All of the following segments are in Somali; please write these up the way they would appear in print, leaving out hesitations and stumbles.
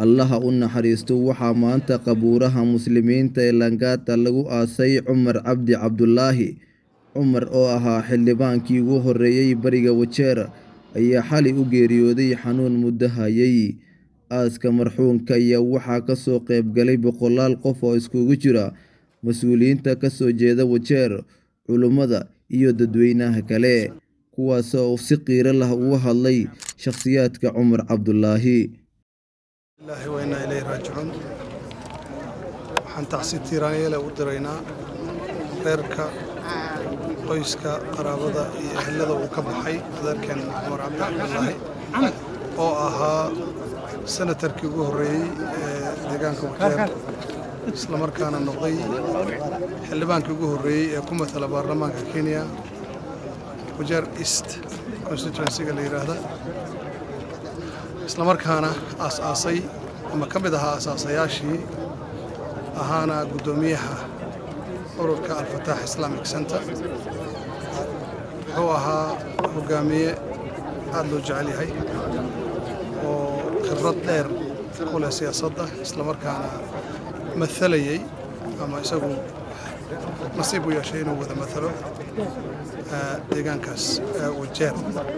Allaha u naxariisto waxaa maanta qabuuraha muslimiinta ee Langata lagu aasay Cumar Cabdi Cabdulaahi. Cumar oo ahaa xildhibaankii ugu horreeyay bariga Wajeer ayaa xalay u geeriyooday xanuun muddo hayay. Aaska marxuumka ayaa waxaa ka soo qayb galay boqolaal qof oo iskugu jira mas'uuliyiinta ka soo jeeda Wajeer, culummada iyo dadweynaha kale, kuwaas oo si qiiro leh uga hadlay shakhsiyaadka Cumar Cabdulaahi. الله وإنا إليه راجعون. waxaan tacsi tiiraanyeele u diraynaa reerka qoyska qaraabada iyo ehelada uu ka baxay adeerkeen Cumar Cabdi Cabdulaahi oo ahaa senatarkii ugu horreeyay ee deegaanka Wajeer isla markaana noqday xildhibaankii ugu horreeyay ee ku matala baarlamaanka Kenya Wajeer East constituency-ga la yiraahdo isla markaana aas-aasay ama ka mid ahaa aasaasayaashii ahaana guddoomiyaha ururka Al-Fatah Islamic Center wuxuu ahaa hogaamiye aad loo jecel yahay oo khibrad dheer ku leh siyaasadda isla markaana mathalayay ama isagu nasiib u yeeshay inuu wada mathalo deegaankaas Wajeer.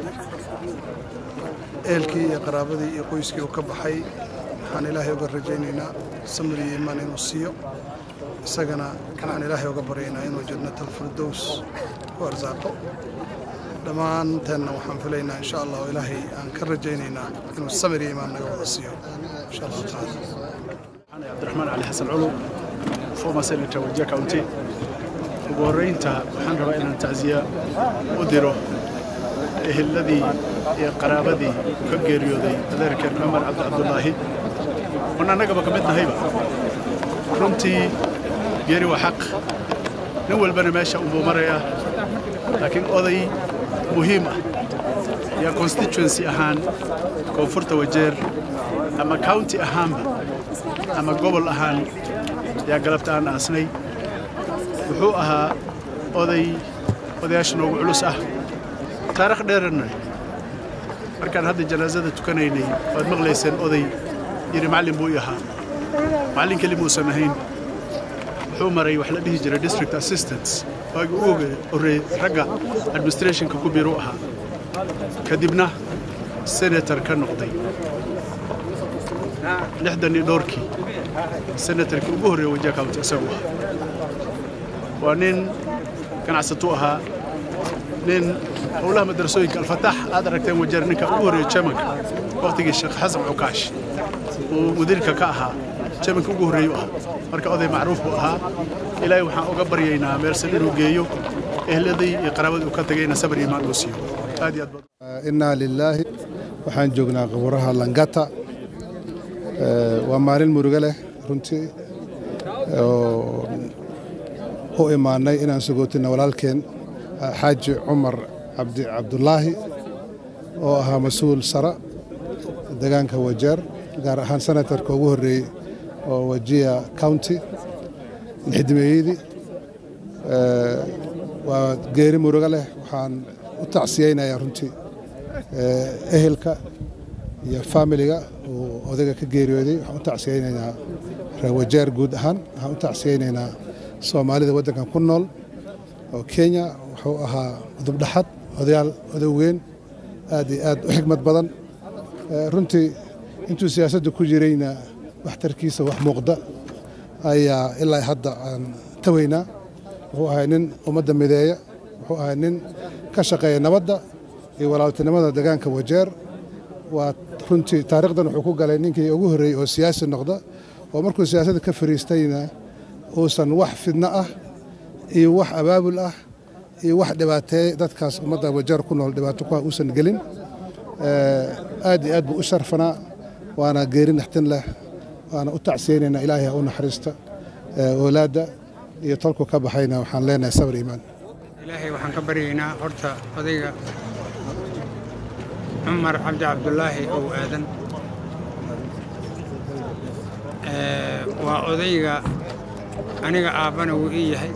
eelkii iyo qaraabadii iyo qoyskii uu ka baxay waxaan ilaahay uga rajaynaynaa samir iyo iimaan inuu siiyo isagana waxaan ilaahay uga baryaynaa inuu jannatul firdaws ku arsaaqo dhammaanteenna waxaan filaynaa insha allah oo ilaahay aan ka rajaynaynaa inuu samir iyo iimaan naga wada siiyo insha allah taala. أنا عبد الرحمن علي حسن علو former senator Wajir County ugu horreynta waxaan rabaa inaan tacsiya u diro eheladii iyo qaraabadii ka geeriyooday adeerkeen Cumar Cabdi Cabdulaahi wana annagaba ka mid nahayba runtii geeri waa xaq nin walbana meesha uu maraya laakiin oday muhiim ah ya constituency ahaan koonfurta Wajeer ama county ahaanba ama gobol ahaan yaa galabta aan aasnay wuxuu ahaa odayaasha noogu culus ah taariikh dheerna markaan hadda janaasada tukanaynay waad maqlayseen oday yiri macallin buu yahaa macallin kali muusan ahayn wuxuu maray wax la dhihi jiray district assistants waagi ugu horreeyay ragga administrationka ku biiro ahaa kadibna senator ka noqday lixdan iyo dhowrkii senatorkii ugu horreeyay Wajir County isagu waa nin ganacsato ahaa nin howlaha madrasooyinka Al-Fatah aad aragteen Wajeer ninka ugu horreeyay chairmanka waqtigii Sheekh Xasan Cukaash oo mudiirka ka ahaa chairmanka ugu horreeyay ahaa marka oday macruuf buu ahaa ilaahay waxaan uga baryaynaa meelsan inuu geeyo ehladii iyo qaraabadii uu ka tagayna sabir iyo iimaan uu siiyo aad iyo aad inna lillahi waxaan joognaa qabuuraha Langata waa maalin murugo leh runtii oo u imaanay inaan sugootina walaalkeen xaaji Cumar Cabdi Cabdulaahi oo ahaa mas'uul sare deegaanka Wajeer gaar ahaan senatarka ugu horreeyay oo Wajir County xidmeeyay waa geeri murugo leh waxaan u tacsiyeynayaa runtii ehelka iyo familiga oo odayga ka geeriyooday waxaan u tacsiyeynaynaa reer Wajeer guud ahaan waxaan u tacsiyeynaynaa Soomaalida waddankan ku nool oo Kenya wuxuu ahaa dubdhaxad oday weyn aad iyo aad u xigmad badan runtii intuu siyaasadda ku jirayna waxtarkiisa wax muuqda ayaa ilaa hadda aan tawaynaa wuxuu ahaa nin ummadda mideeya wuxuu ahaa nin ka shaqeeya nabadda iyo walaaltinimada deegaanka Wajeer waa runtii taariikhdan wuxuu ku galay ninkii ugu horreeyay oo siyaasi noqda oo markuu siyaasadda ka fariistayna uusan wax fidna ah iyo wax abaabul ah iyo wax dhibaateey dadkaas ummadda Wajeer ku nool dhibaato ku uusan gelin aad iyo aad buu u sharfanaa waana geeri naxtin leh waana u tacsiyeynaynaa ilaahay u naxariista awlaadda iyo tolku ka baxayna waxaan leenahay sabir iimaan ilaahay waxaan ka baryaynaa horta odayga Cumar Cabdi Cabdulaahi oo aadan waa odayga aniga aabana wuu ii yahay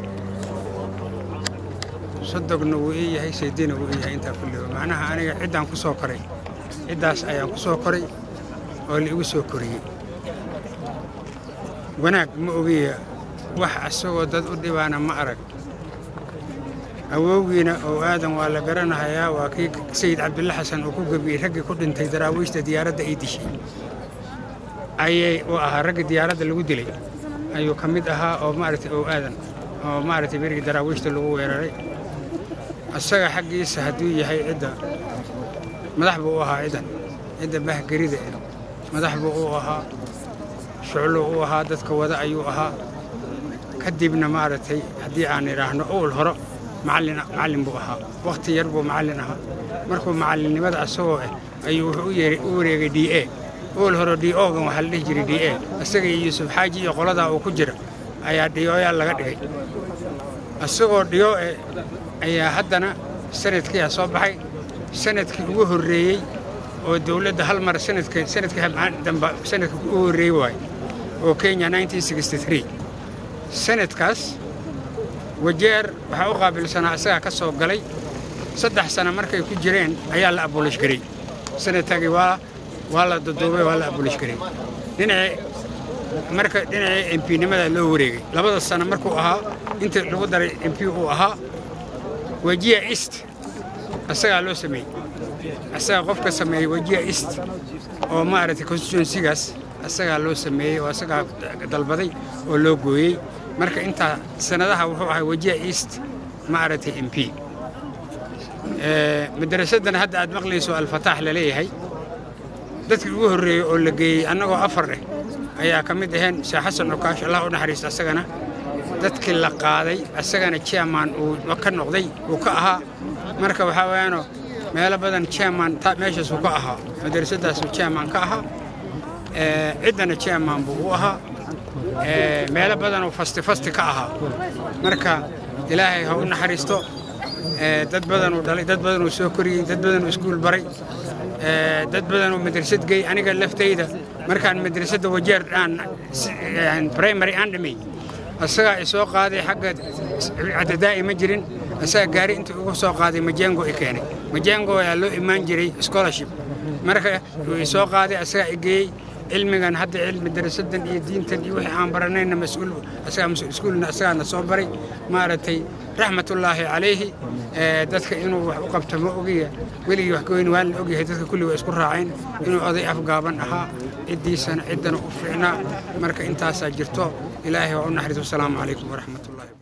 صدقنا وإيه هي سيدنا وإيه أنت كله معناها أنا عدة عن كسوكري عدة أيام كسوكري واللي وسوكري wanaag ma ogiya wax asagoo dad u dhibaana ma arag awowgiina oo aadan waa la garanayaa waa kii sayid cabdulla xasan uu ku gabiyey raggii ku dhintay daraawiishta diyaaradda ay dishay ayay u ahaa ragga diyaaradda lagu dilay ayuu ka mid ahaa oo maaragtay oo aadan oo maaragtay berigii daraawiishta lagu weeraray asaga xaggiisa hadduu yahay cidda madax buu u ahaa cidda bahgarida madax buu u ahaa shuclo u ahaa dadka wada ayuu ahaa kadibna maaragtay haddii aan idhaahno owl hore macallin buu ahaa waqti yar buu macallin ahaa markuu macallinnimada asagoo ayuu wuxuu u wareegay DA owl hore DO-gan waxaa la dhihi jiray DA isaga iyo yuusuf xaaji iyo qoladaa uu ku jira ayaa DO-yaa laga dhigay asagoo DO ayaa haddana sanadkii soo baxay sanadkii ugu horreeyey oo dawladda hal mar sanadkii dambe sanadkii ugu horreeyey waay oo Kenya 1963 sanadkaas wajeer waxa u qaabilsanaa asaga ka soo galay 3 sano markay ku jireen ayaa la abolish garay sanadkii waa la dodoobay waa la abolish garay dhinaca MP-nimada loo wareegay 2 sano markuu ahaa inta lagu daray MP uu ahaa wajiya East asaga loo sameeyay asaga qofka sameeyay wajiya East oo maaragtay constituency-gaas asaga loo sameeyay oo asaga dalbaday oo loo gooyay marka inta sanadaha wuxuu ahaa wajiya East maaragtay MP madrasadan hadda aad maqlayso al-Fatah la leeyahay dadkii ugu horreeyay oo la geeyay annagoo 4 ayaa ka mid ahayn Sheekh Xasan Ukaash Allah u naxariisto asagana dadkii la qaaday asagana chairman uu ka noqday uu ka ahaa marka waxa weeyaan meelo badan chairman meeshaas uu ka ahaa madrasadaas uu chairman ka ahaa ciidana chairman buu u ahaa meelo badan oo fasti ka ahaa marka ilaahay ha u naxariisto dad badan oo dhalay dad badan oo soo koriyay dad badan oo iskuul baray dad badan oo madrasad gay aniga laftayda markaan madrasada wajeer aan primary and me asaga soo qaaday xagga cadadaai ma jirin asaga gaari inta ugu soo qaaday majengo ay keenay majengo ayaa loo imaan jiray scholarship marka uu soo qaaday asaga igay cilmigan hadda cilmi darasadan iyo diintan iyo wixii aan baranayna mas'uul iskuulna asagana soo baray maaragtay raxmatullaahi calayhi dadka inuu wax u qabto ma ogiya weligii wax goyn waan ogyahay dadka kulli way isku raaceen inuu oday afgaaban ahaa ciddana u fiicnaa marka intaasaa jirto ilaahay waa u naxariiso. Assalaamu calaykum waraxmatullaahi.